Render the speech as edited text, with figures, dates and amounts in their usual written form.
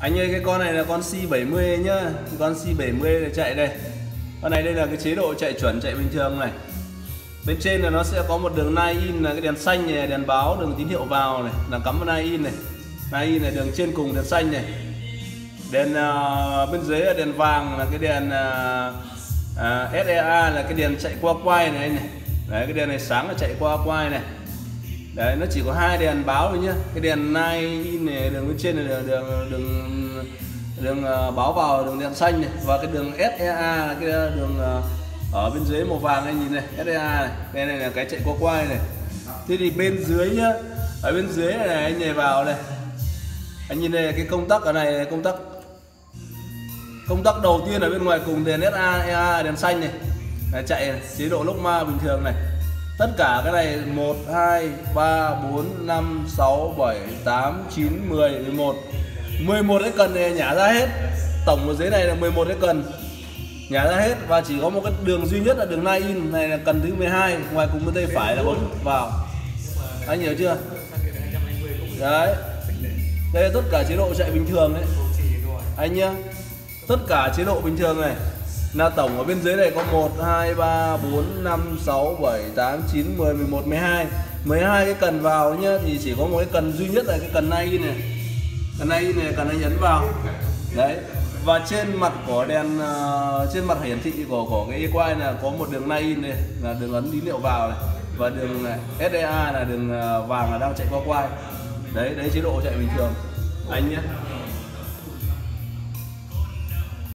Anh ơi, cái con này là con C70 nhá. Con C70 là chạy đây. Con này đây là cái chế độ chạy chuẩn, chạy bình thường này. Bên trên là nó sẽ có một đường line in là cái đèn xanh này, đèn báo, đường tín hiệu vào này, là cắm vào line in này. Line in này đường trên cùng đèn xanh này. Đèn bên dưới là đèn vàng là cái đèn SEA là cái đèn chạy qua quai này anh này. Đấy, cái đèn này sáng là chạy qua quai này. Đấy, nó chỉ có hai đèn báo thôi nhá. Cái đèn line in này, đường bên trên là đường báo vào, đường đèn xanh này, và cái đường SEA là cái đường ở bên dưới màu vàng anh nhìn này, SEA này. Đây này là cái chạy qua quai này. Thế thì bên dưới nhá, ở bên dưới này anh nhảy vào này, anh nhìn đây cái công tắc ở này, công tắc đầu tiên ở bên ngoài cùng đèn SEA đèn xanh này, chạy này, chế độ lốc ma bình thường này. Tất cả cái này 1, 2, 3, 4, 5, 6, 7, 8, 9, 10, 11 11 cái cần này nhả ra hết. Tổng ở dưới này là 11 cái cần nhả ra hết. Và chỉ có một cái đường duy nhất là đường line in này là cần thứ 12. Ngoài cùng bên tay phải là bấm vào. Anh hiểu chưa? Đấy. Đây là tất cả chế độ chạy bình thường đấy anh nhá. Tất cả chế độ bình thường này là tổng ở bên dưới này có 1, 2, 3, 4, 5, 6, 7, 8, 9, 10, 11, 12 12 cái cần vào nhá. Thì chỉ có một cái cần duy nhất là cái cần line in này. Cần line in này, cần anh nhấn vào. Đấy. Và trên mặt của đèn, trên mặt hiển thị của cái equine là có một đường line in này, là đường ấn tín hiệu vào này. Và đường này, SEA là đường vàng là đang chạy qua quai. Đấy, đấy chế độ chạy bình thường anh nhé.